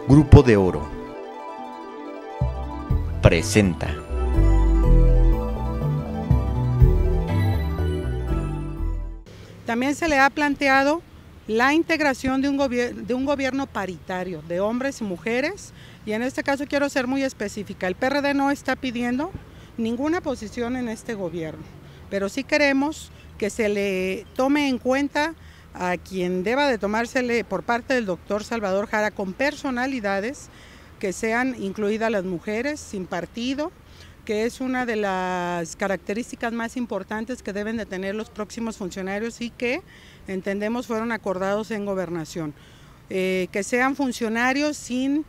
Grupo de Oro presenta. También se le ha planteado la integración de un gobierno paritario, de hombres y mujeres, y en este caso quiero ser muy específica. El PRD no está pidiendo ninguna posición en este gobierno, pero sí queremos que se le tome en cuenta a quien deba de tomársele por parte del doctor Salvador Jara, con personalidades que sean incluidas las mujeres, sin partido, que es una de las características más importantes que deben de tener los próximos funcionarios y que entendemos fueron acordados en gobernación. Que sean funcionarios sin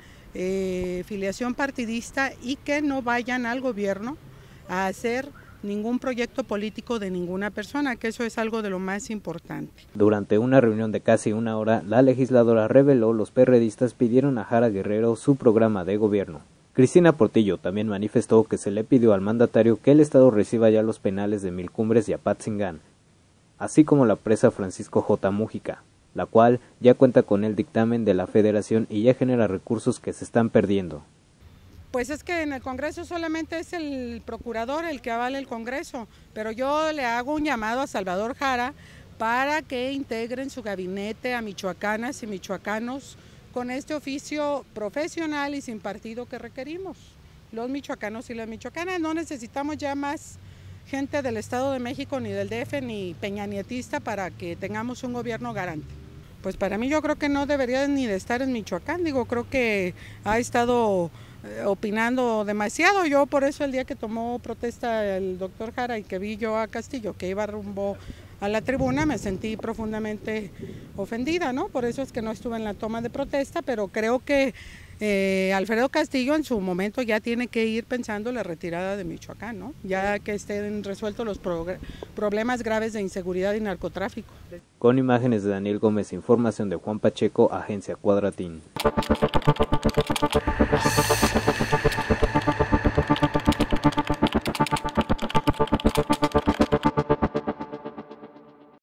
filiación partidista y que no vayan al gobierno a hacer ningún proyecto político de ninguna persona, que eso es algo de lo más importante. Durante una reunión de casi una hora, la legisladora reveló los perredistas pidieron a Jara Guerrero su programa de gobierno. Cristina Portillo también manifestó que se le pidió al mandatario que el Estado reciba ya los penales de Mil Cumbres y Apatzingán, así como la presa Francisco J. Mújica, la cual ya cuenta con el dictamen de la Federación y ya genera recursos que se están perdiendo. Pues es que en el Congreso solamente es el procurador el que avala el Congreso, pero yo le hago un llamado a Salvador Jara para que integren su gabinete a michoacanas y michoacanos con este oficio profesional y sin partido que requerimos. Los michoacanos y las michoacanas no necesitamos ya más gente del Estado de México, ni del DF, ni peñanietista para que tengamos un gobierno garante. Pues para mí yo creo que no debería ni de estar en Michoacán, creo que ha estado opinando demasiado. Yo por eso el día que tomó protesta el doctor Jara y que vi yo a Castillo que iba rumbo a la tribuna, me sentí profundamente ofendida, ¿no? Por eso es que no estuve en la toma de protesta, pero creo que Alfredo Castillo en su momento ya tiene que ir pensando la retirada de Michoacán, ¿no? Ya que estén resueltos los problemas graves de inseguridad y narcotráfico. Con imágenes de Daniel Gómez, información de Juan Pacheco, Agencia Cuadratín.